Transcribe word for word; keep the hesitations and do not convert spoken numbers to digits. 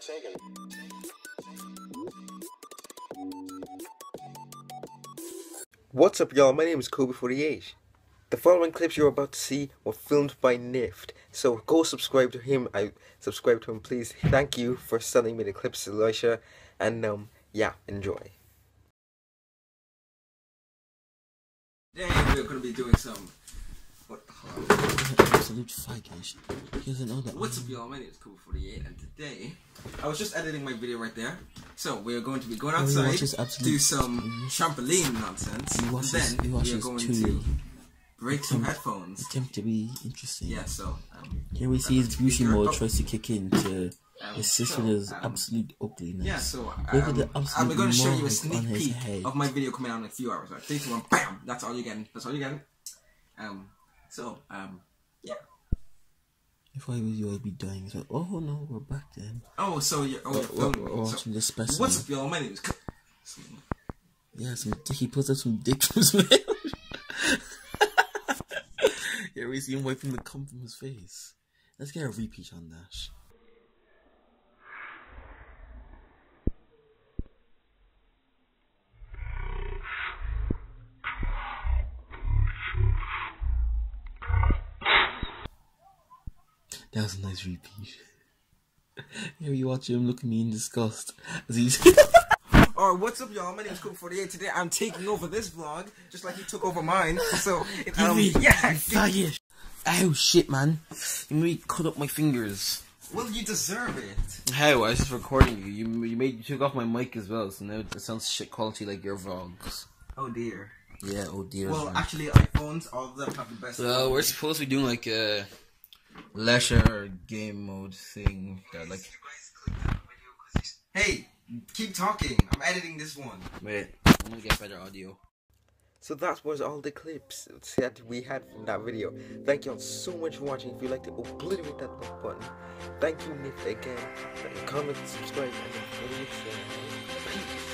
What's up, y'all? My name is Kobe forty-eight. The following clips you're about to see were filmed by Nift, so go subscribe to him. I subscribe to him, please. Thank you for sending me the clips, Elisha, and um, yeah, enjoy. Today we're gonna be doing some. What the hell? Absolute faggot. He doesn't know that. What's up, y'all? My name is Kobe forty-eight, and today I was just editing my video right there. So we're going to be going outside, do some trampoline nonsense, and then we're going to break some headphones. Attempt to be interesting. Yeah. So um, here we see his beauty mode up. tries to kick in to Um, assist so, with his um, absolute ugliness. Yeah, so um, Look at the absolute I'm going to show you a mohawk sneak on his peek head. of my video coming out in a few hours. Right? Three, two, one, bam! That's all you're getting. That's all you're getting. Um, so, um, yeah. If I was you, I'd be dying. So, oh no, we're back then. Oh, so you're, oh, you're we're, filming we're me. watching So, the specimen. what's up, y'all? My name is... Yeah, some, he puts up some dick from his mouth. Yeah, we see him wiping the cum from his face. Let's get a repeat on that. That was a nice repeat. Here you watch him look at me in disgust as he's. Alright, what's up, y'all? My name is Kobe forty-eight. Today I'm taking over this vlog, just like he took over mine. So, Give um, me, yeah, faggot. Ow, shit, man! You made me cut up my fingers. Well, you deserve it. How? I was just recording you. You you made you took off my mic as well, so now it sounds shit quality like your vlogs. Oh dear. Yeah, oh dear. Well, man. actually, iPhones, all of them have the best. Well, we're supposed to be doing like a leisure game mode thing. That like. Hey, keep talking. I'm editing this one. Wait, I'm gonna get better audio. So that was all the clips that we had from that video. Thank you all so much for watching. If you'd like to obliterate that like button, thank you, Nick, again. Comment, subscribe, and then peace.